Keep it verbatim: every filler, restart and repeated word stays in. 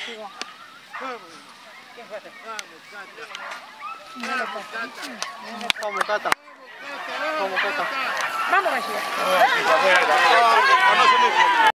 chico. Vamos. ¿Quién fue? Vamos, Cata. Vamos, Cata. Vamos, Cata. Vamos, Cata. Vamos, Cata. Vamos, Cata.